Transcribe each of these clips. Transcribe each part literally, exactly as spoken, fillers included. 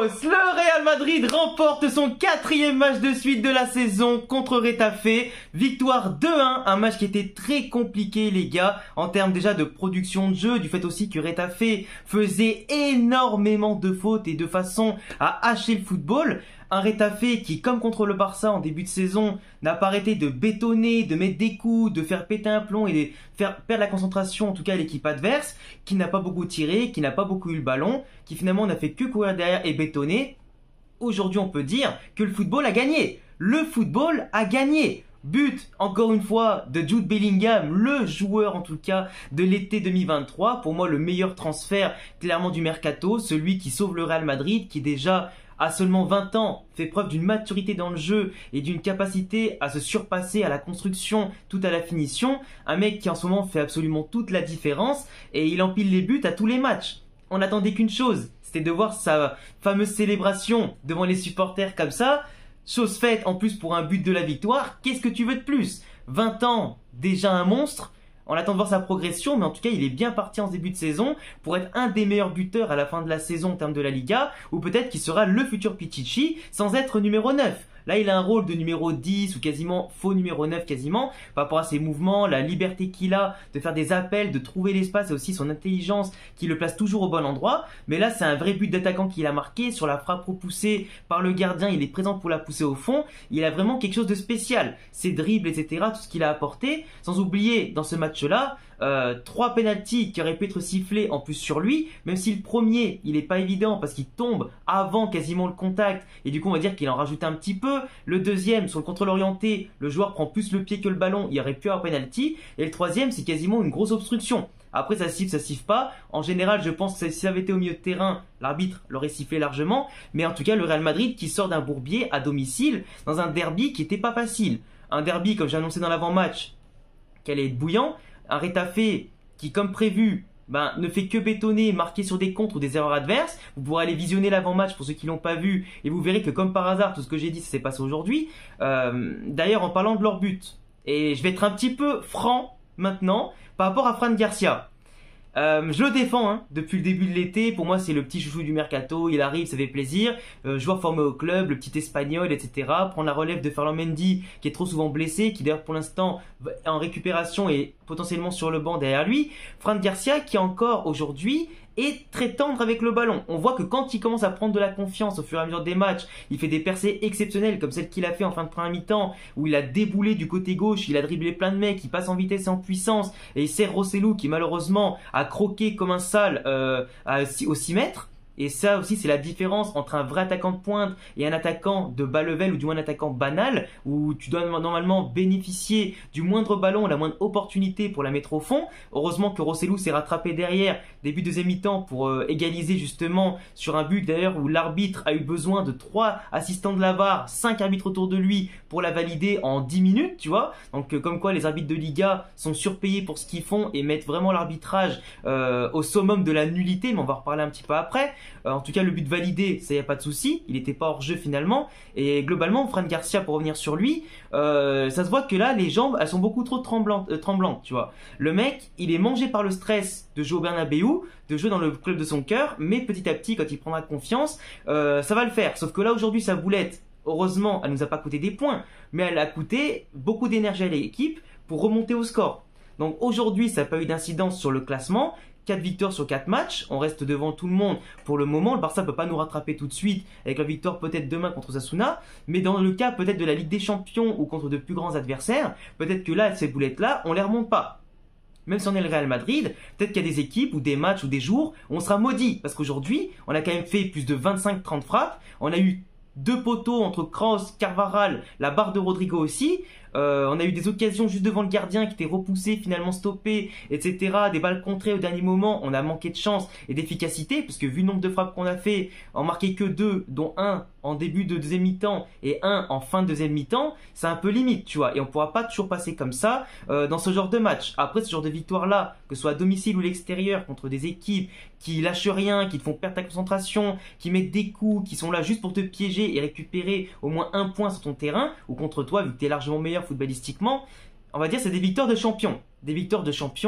Le Real Madrid remporte son quatrième match de suite de la saison contre Retafe. Victoire deux un, un match qui était très compliqué les gars, en termes déjà de production de jeu, du fait aussi que Retafe faisait énormément de fautes et de façon à hacher le football. Un Retafe qui, comme contre le Barça en début de saison, n'a pas arrêté de bétonner, de mettre des coups, de faire péter un plomb et de faire perdre la concentration en tout cas à l'équipe adverse, qui n'a pas beaucoup tiré, qui n'a pas beaucoup eu le ballon, qui finalement n'a fait que courir derrière et bétonner. Aujourd'hui on peut dire que le football a gagné. Le football a gagné. But, encore une fois, de Jude Bellingham, le joueur en tout cas de l'été deux mille vingt-trois. Pour moi le meilleur transfert clairement du mercato, celui qui sauve le Real Madrid, qui déjà à seulement vingt ans, fait preuve d'une maturité dans le jeu et d'une capacité à se surpasser à la construction tout à la finition. Un mec qui en ce moment fait absolument toute la différence et il empile les buts à tous les matchs. On n'attendait qu'une chose, c'était de voir sa fameuse célébration devant les supporters comme ça. Chose faite en plus pour un but de la victoire, qu'est-ce que tu veux de plus? vingt ans, déjà un monstre. On attend de voir sa progression, mais en tout cas, il est bien parti en ce début de saison pour être un des meilleurs buteurs à la fin de la saison en termes de la Liga, ou peut-être qu'il sera le futur Pichichi sans être numéro neuf. Là, il a un rôle de numéro dix ou quasiment faux numéro neuf quasiment, par rapport à ses mouvements, la liberté qu'il a de faire des appels, de trouver l'espace et aussi son intelligence qui le place toujours au bon endroit. Mais là, c'est un vrai but d'attaquant qu'il a marqué. Sur la frappe repoussée par le gardien, il est présent pour la pousser au fond. Il a vraiment quelque chose de spécial. Ses dribbles, et cetera, tout ce qu'il a apporté. Sans oublier, dans ce match-là, Euh, trois pénaltys qui auraient pu être sifflés en plus sur lui, même si le premier il est pas évident parce qu'il tombe avant quasiment le contact et du coup on va dire qu'il en rajoute un petit peu. Le deuxième sur le contrôle orienté, le joueur prend plus le pied que le ballon, il aurait pu avoir pénalty. Et le troisième c'est quasiment une grosse obstruction. Après ça siffle, ça siffle pas. En général je pense que si ça avait été au milieu de terrain, l'arbitre l'aurait sifflé largement. Mais en tout cas le Real Madrid qui sort d'un bourbier à domicile dans un derby qui était pas facile. Un derby comme j'ai annoncé dans l'avant-match qui allait être bouillant. Un Retafe qui, comme prévu, ben, ne fait que bétonner, marquer sur des contres ou des erreurs adverses. Vous pourrez aller visionner l'avant-match pour ceux qui l'ont pas vu et vous verrez que comme par hasard, tout ce que j'ai dit, ça s'est passé aujourd'hui. Euh, D'ailleurs, en parlant de leur but, et je vais être un petit peu franc maintenant par rapport à Fran Garcia. Euh, je le défends hein, depuis le début de l'été. Pour moi, c'est le petit chouchou du mercato. Il arrive, ça fait plaisir. Euh, joueur formé au club, le petit espagnol, et cetera. Prendre la relève de Ferland Mendy, qui est trop souvent blessé, qui d'ailleurs pour l'instant est en récupération et potentiellement sur le banc derrière lui. Fran Garcia, qui encore aujourd'hui est très tendre avec le ballon. On voit que quand il commence à prendre de la confiance au fur et à mesure des matchs, il fait des percées exceptionnelles comme celle qu'il a fait en fin de première mi-temps où il a déboulé du côté gauche, il a dribblé plein de mecs, il passe en vitesse et en puissance et il sert Rossellou qui malheureusement a croqué comme un sale euh, à, au six mètres. Et ça aussi, c'est la différence entre un vrai attaquant de pointe et un attaquant de bas level ou du moins un attaquant banal où tu dois normalement bénéficier du moindre ballon, la moindre opportunité pour la mettre au fond. Heureusement que Rossellou s'est rattrapé derrière début deuxième mi-temps pour euh, égaliser justement sur un but d'ailleurs où l'arbitre a eu besoin de trois assistants de la V A R, cinq arbitres autour de lui pour la valider en dix minutes, tu vois. Donc euh, comme quoi les arbitres de Liga sont surpayés pour ce qu'ils font et mettent vraiment l'arbitrage euh, au summum de la nullité, mais on va en reparler un petit peu après. Euh, en tout cas, le but validé, ça y a pas de souci. Il n'était pas hors jeu finalement. Et globalement, Fran Garcia, pour revenir sur lui, euh, ça se voit que là, les jambes, elles sont beaucoup trop tremblantes, euh, tremblantes, tu vois. Le mec, il est mangé par le stress de jouer au Bernabéu, de jouer dans le club de son cœur. Mais petit à petit, quand il prendra confiance, euh, ça va le faire. Sauf que là, aujourd'hui, sa boulette, heureusement, elle nous a pas coûté des points, mais elle a coûté beaucoup d'énergie à l'équipe pour remonter au score. Donc aujourd'hui, ça n'a pas eu d'incidence sur le classement. quatre victoires sur quatre matchs, on reste devant tout le monde pour le moment. Le Barça ne peut pas nous rattraper tout de suite avec la victoire peut-être demain contre Osasuna, mais dans le cas peut-être de la Ligue des Champions ou contre de plus grands adversaires, peut-être que là, ces boulettes-là, on les remonte pas. Même si on est le Real Madrid, peut-être qu'il y a des équipes ou des matchs ou des jours où on sera maudit. Parce qu'aujourd'hui, on a quand même fait plus de vingt-cinq trente frappes, on a eu deux poteaux entre Kroos, Carvajal, la barre de Rodrigo aussi. Euh, on a eu des occasions juste devant le gardien qui étaient repoussées, finalement stoppées, et cetera. Des balles contrées au dernier moment. On a manqué de chance et d'efficacité, parce que vu le nombre de frappes qu'on a fait, en marquer que deux, dont un en début de deuxième mi-temps et un en fin de deuxième mi-temps, c'est un peu limite, tu vois. Et on pourra pas toujours passer comme ça euh, dans ce genre de match. Après, ce genre de victoire-là, que ce soit à domicile ou l'extérieur, contre des équipes qui lâchent rien, qui te font perdre ta concentration, qui mettent des coups, qui sont là juste pour te piéger et récupérer au moins un point sur ton terrain, ou contre toi, vu que tu es largement meilleur footballistiquement, on va dire c'est des victoires de champions. Des victoires de champions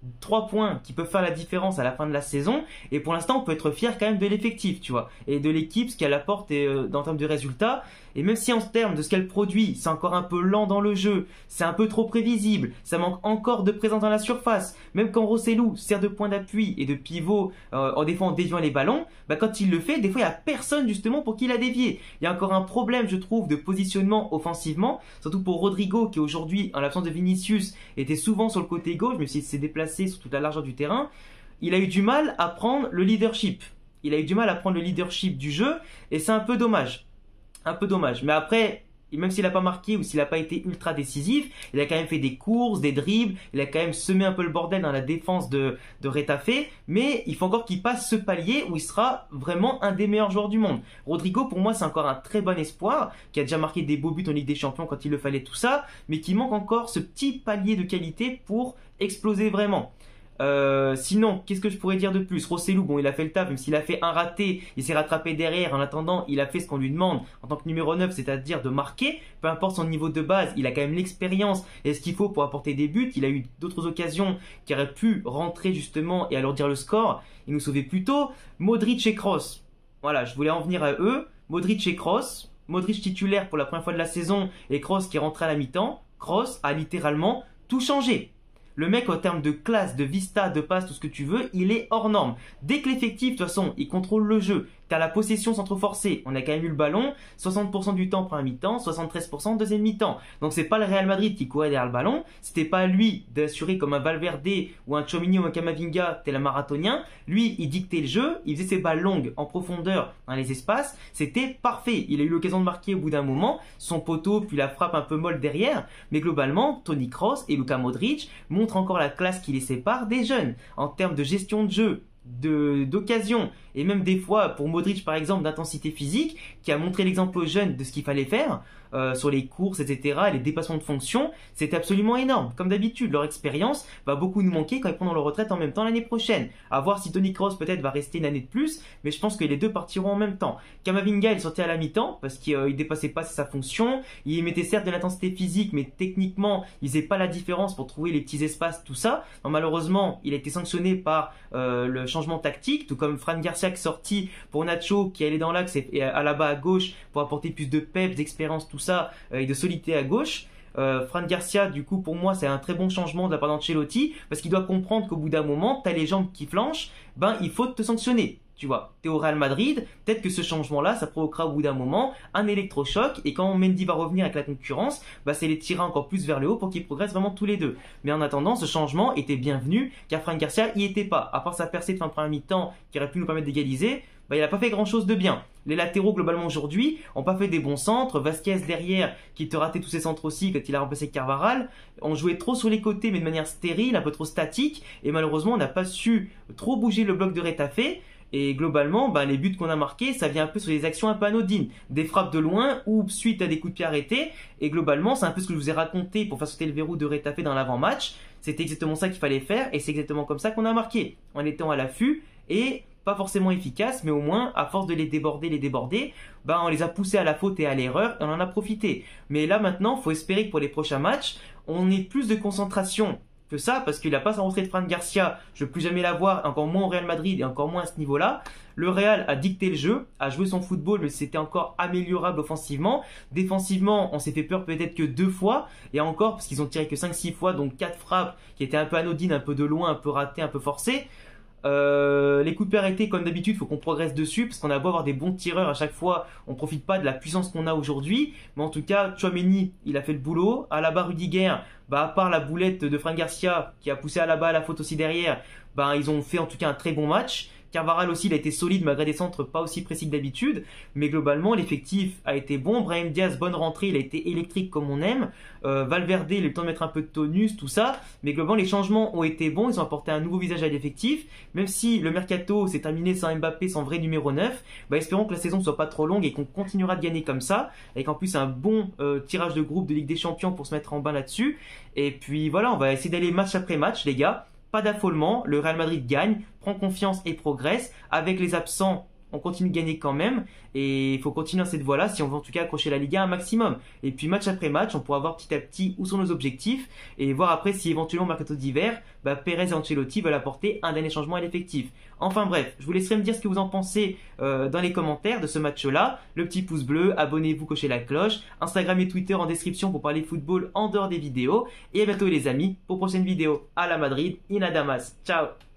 trois points qui peuvent faire la différence à la fin de la saison. Et pour l'instant, on peut être fier quand même de l'effectif, tu vois, et de l'équipe, ce qu'elle apporte et, euh, en termes de résultats. Et même si en termes de ce qu'elle produit, c'est encore un peu lent dans le jeu, c'est un peu trop prévisible, ça manque encore de présence dans la surface. Même quand Rossellou sert de point d'appui et de pivot euh, en défendant, en déviant les ballons, bah quand il le fait, des fois il n'y a personne justement pour qui la dévier. Il y a encore un problème, je trouve, de positionnement offensivement, surtout pour Rodrigo qui aujourd'hui, en l'absence de Vinicius, était souvent sur le côté gauche, même s'il s'est déplacé sur toute la largeur du terrain. Il a eu du mal à prendre le leadership. Il a eu du mal à prendre le leadership du jeu et c'est un peu dommage. Un peu dommage. Mais après, même s'il n'a pas marqué ou s'il n'a pas été ultra décisif, il a quand même fait des courses, des dribbles, il a quand même semé un peu le bordel dans la défense de, de Retafe, mais il faut encore qu'il passe ce palier où il sera vraiment un des meilleurs joueurs du monde. Rodrigo, pour moi, c'est encore un très bon espoir, qui a déjà marqué des beaux buts en Ligue des Champions quand il le fallait, tout ça, mais qui manque encore ce petit palier de qualité pour exploser vraiment. Euh, sinon, qu'est-ce que je pourrais dire de plus? Rossellou, bon, il a fait le taf, même s'il a fait un raté, il s'est rattrapé derrière. En attendant, il a fait ce qu'on lui demande en tant que numéro neuf, c'est-à-dire de marquer. Peu importe son niveau de base, il a quand même l'expérience et ce qu'il faut pour apporter des buts. Il a eu d'autres occasions qui auraient pu rentrer justement et alourdir le score. Il nous sauvait plutôt. Modric et Kroos. Voilà, je voulais en venir à eux. Modric et Kroos. Modric titulaire pour la première fois de la saison et Kroos qui est rentré à la mi-temps. Kroos a littéralement tout changé. Le mec, en termes de classe, de vista, de passe, tout ce que tu veux, il est hors norme. Dès que l'effectif, de toute façon, il contrôle le jeu, t'as la possession sans trop forcer. On a quand même eu le ballon, soixante pour cent du temps première mi-temps, soixante-treize pour cent deuxième mi-temps. Donc c'est pas le Real Madrid qui courait derrière le ballon, c'était pas à lui d'assurer comme un Valverde ou un Tchouaméni ou un Camavinga, tel un marathonien. Lui, il dictait le jeu, il faisait ses balles longues en profondeur dans les espaces, c'était parfait. Il a eu l'occasion de marquer au bout d'un moment, son poteau puis la frappe un peu molle derrière, mais globalement, Toni Kroos et Luka Modric montrent encore la classe qui les sépare des jeunes en termes de gestion de jeu, de d'occasion et même des fois pour Modric par exemple d'intensité physique, qui a montré l'exemple aux jeunes de ce qu'il fallait faire euh, sur les courses, et cetera, les dépassements de fonction. C'était absolument énorme. Comme d'habitude, leur expérience va beaucoup nous manquer quand ils prendront leur retraite en même temps l'année prochaine. À voir si Toni Kroos peut-être va rester une année de plus, mais je pense que les deux partiront en même temps. Camavinga, il sortait à la mi-temps parce qu'il euh, dépassait pas sa fonction, il mettait certes de l'intensité physique, mais techniquement il faisait pas la différence pour trouver les petits espaces, tout ça. Donc, malheureusement, il a été sanctionné par euh, le changement tactique, tout comme Fran Garcia qui est sorti pour Nacho qui allait dans l'axe et à la bas à gauche pour apporter plus de peps, d'expérience, tout ça, euh, et de solidité à gauche. Euh, Fran Garcia, du coup, pour moi, c'est un très bon changement de la part d'Ancelotti parce qu'il doit comprendre qu'au bout d'un moment, t'as les jambes qui flanchent, ben il faut te sanctionner. Tu vois, t'es au Real Madrid, peut-être que ce changement-là, ça provoquera au bout d'un moment un électrochoc et quand Mendy va revenir avec la concurrence, bah c'est les tirer encore plus vers le haut pour qu'ils progressent vraiment tous les deux. Mais en attendant, ce changement était bienvenu car Fran Garcia y était pas. À part sa percée de fin de première mi-temps qui aurait pu nous permettre d'égaliser, bah il a pas fait grand-chose de bien. Les latéraux globalement aujourd'hui ont pas fait des bons centres. Vasquez derrière qui te ratait tous ses centres aussi quand il a remplacé Carvajal. On jouait trop sur les côtés mais de manière stérile, un peu trop statique et malheureusement on n'a pas su trop bouger le bloc de Retafe. Et globalement, bah, les buts qu'on a marqués, ça vient un peu sur des actions un peu anodines. Des frappes de loin ou suite à des coups de pied arrêtés. Et globalement, c'est un peu ce que je vous ai raconté pour faire sauter le verrou de Retafe dans l'avant-match. C'était exactement ça qu'il fallait faire et c'est exactement comme ça qu'on a marqué. En étant à l'affût et pas forcément efficace, mais au moins, à force de les déborder, les déborder, bah, on les a poussés à la faute et à l'erreur et on en a profité. Mais là, maintenant, faut espérer que pour les prochains matchs, on ait plus de concentration que ça, parce qu'il n'a pas sa rentrée de Fran Garcia, je ne veux plus jamais la voir, encore moins au Real Madrid et encore moins à ce niveau-là. Le Real a dicté le jeu, a joué son football, mais c'était encore améliorable offensivement. Défensivement, on s'est fait peur peut-être que deux fois, et encore parce qu'ils ont tiré que cinq six fois, donc quatre frappes qui étaient un peu anodines, un peu de loin, un peu ratées, un peu forcées. Euh, les coups de pied arrêtés, comme d'habitude, il faut qu'on progresse dessus parce qu'on a beau avoir des bons tireurs à chaque fois, on profite pas de la puissance qu'on a aujourd'hui. Mais en tout cas, Tchouaméni, il a fait le boulot. Alaba, Rudiger, bah à part la boulette de Fran Garcia qui a poussé Alaba à la faute aussi derrière, bah ils ont fait en tout cas un très bon match. Carvajal aussi, il a été solide malgré des centres pas aussi précis que d'habitude. Mais globalement, l'effectif a été bon. Brahim Diaz, bonne rentrée, il a été électrique comme on aime. Euh, Valverde, il a eu le temps de mettre un peu de tonus, tout ça. Mais globalement, les changements ont été bons. Ils ont apporté un nouveau visage à l'effectif. Même si le mercato s'est terminé sans Mbappé, sans vrai numéro neuf, bah espérons que la saison ne soit pas trop longue et qu'on continuera de gagner comme ça. Et qu'en plus, un bon euh, tirage de groupe de Ligue des Champions pour se mettre en bain là-dessus. Et puis voilà, on va essayer d'aller match après match, les gars. Pas d'affolement, le Real Madrid gagne, prend confiance et progresse. Avec les absents, on continue de gagner quand même et il faut continuer dans cette voie-là si on veut en tout cas accrocher la Liga un maximum. Et puis match après match, on pourra voir petit à petit où sont nos objectifs et voir après si éventuellement au mercato d'hiver, bah, Pérez et Ancelotti veulent apporter un dernier changement à l'effectif. Enfin bref, je vous laisserai me dire ce que vous en pensez euh, dans les commentaires de ce match-là. Le petit pouce bleu, abonnez-vous, cochez la cloche. Instagram et Twitter en description pour parler football en dehors des vidéos. Et à bientôt les amis pour prochaine vidéo. À la Madrid, in Adamas. Ciao.